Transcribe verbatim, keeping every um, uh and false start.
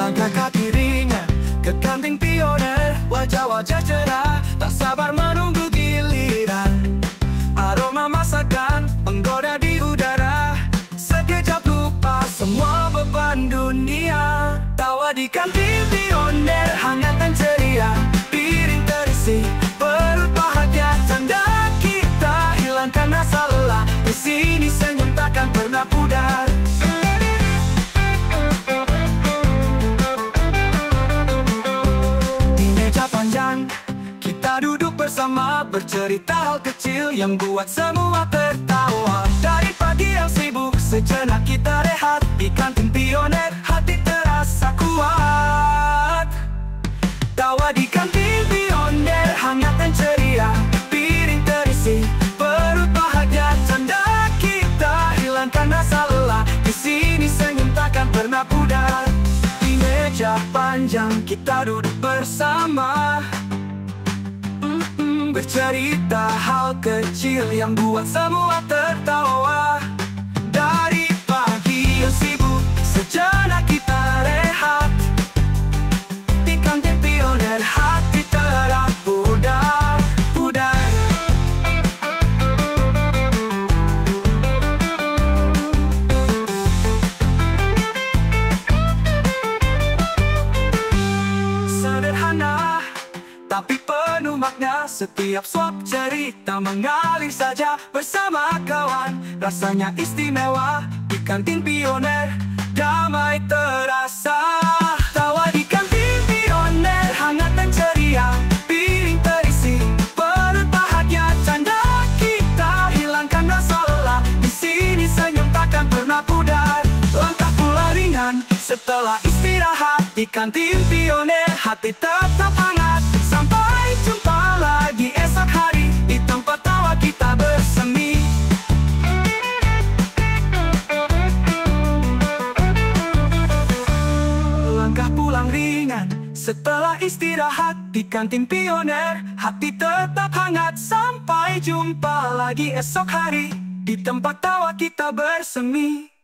Langkah kaki ringan ke kantin pioner, wajah-wajah cerah tak sabar menunggu giliran. Aroma masakan menggoda di udara, sekejap lupa semua beban dunia. Tawa di kantin pioner hangat dan ceria, piring terisi perut bahagia, tanda kita hilangkan rasa lelah. Di sini senyum takkan pernah pudar. Di meja panjang kita duduk bersama, bercerita hal kecil yang buat semua tertawa. Dari pagi yang sibuk, sejenak kita rehat di kantin pioner, hati terasa kuat. Tawa di kantin pioner hangat dan ceria, piring terisi perut bahagia, tanda kita hilangkan rasa lelah. Di sini senyum takkan pernah pudar. Di meja panjang kita duduk bersama, mm-mm, bercerita hal kecil yang buat semua tertawa. Dari pagi yang sibuk, sejenak kita rehat di kantin pioner, hati terang pudar, pudar. Sederhana tapi penuh makna, setiap suap cerita mengalir saja bersama kawan. Rasanya istimewa di kantin pioner, damai terasa. Tawa di kantin pioner hangat dan ceria, piring terisi perut bahagia, tanda kita hilangkan rasa lelah. Di sini senyum takkan pernah pudar. Langkah pula ringan setelah istirahat di kantin pioner, hati tetap hangat. Sampai jumpa lagi esok hari di tempat tawa kita bersemi. Langkah pulang ringan setelah istirahat di kantin pioner, hati tetap hangat. Sampai jumpa lagi esok hari di tempat tawa kita bersemi.